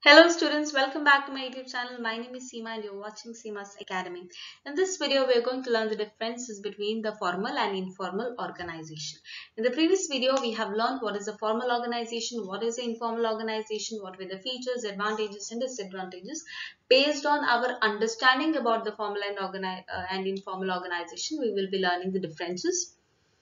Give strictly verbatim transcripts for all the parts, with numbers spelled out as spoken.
Hello students, welcome back to my YouTube channel. My name is Seema and you're watching Seema's Academy. In this video, we are going to learn the differences between the formal and informal organization. In the previous video, we have learned what is a formal organization, what is an informal organization, what were the features, advantages and disadvantages. Based on our understanding about the formal and, organi uh, and informal organization, we will be learning the differences.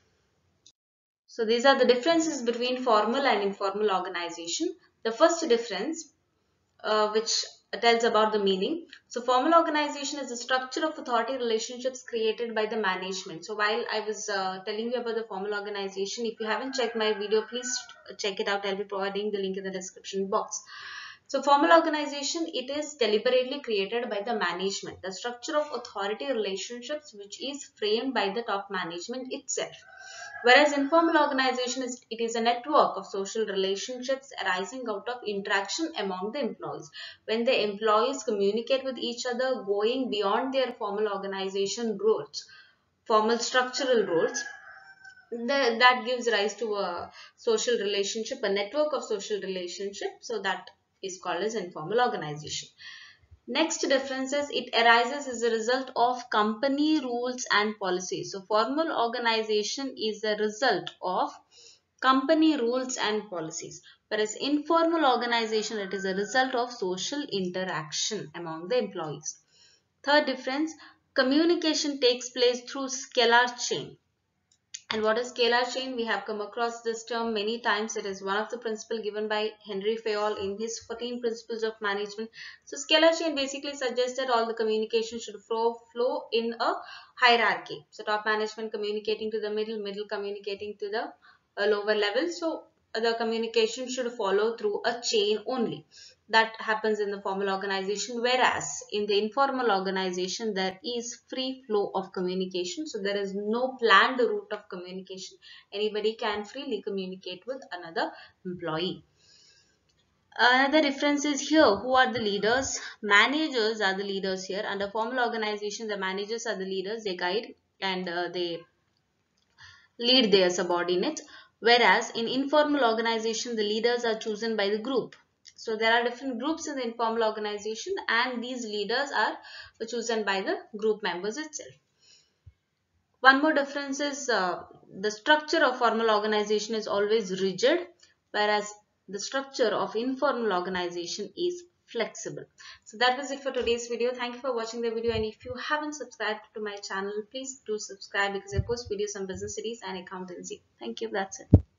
So these are the differences between formal and informal organization. The first difference Uh, which tells about the meaning. So formal organization is a structure of authority relationships created by the management. So while I was uh, telling you about the formal organization, if you haven't checked my video, please check it out. I'll be providing the link in the description box. So formal organization, it is deliberately created by the management, the structure of authority relationships which is framed by the top management itself. Whereas informal organization is it is a network of social relationships arising out of interaction among the employees. When the employees communicate with each other going beyond their formal organization roles, formal structural roles, the, that gives rise to a social relationship, a network of social relationship. So that is called as informal organization. Next difference is it arises as a result of company rules and policies. So formal organization is a result of company rules and policies, whereas informal organization, it is a result of social interaction among the employees. Third difference, communication takes place through scalar chain. And what is scalar chain? We have come across this term many times. It is one of the principles given by Henry Fayol in his fourteen Principles of Management. So scalar chain basically suggests that all the communication should flow, flow in a hierarchy. So top management communicating to the middle, middle communicating to the uh, lower level. So the communication should follow through a chain only. That happens in the formal organization, whereas in the informal organization there is free flow of communication. So there is no planned route of communication. Anybody can freely communicate with another employee. Another difference is here, who are the leaders? Managers are the leaders here. Under formal organization, the managers are the leaders. They guide and uh, they lead their subordinates, whereas in informal organization the leaders are chosen by the group. So there are different groups in the informal organization and these leaders are chosen by the group members itself. One more difference is uh, the structure of formal organization is always rigid, whereas the structure of informal organization is flexible. So that was it for today's video. Thank you for watching the video, and if you haven't subscribed to my channel, please do subscribe because I post videos on business studies and accountancy. Thank you. That's it.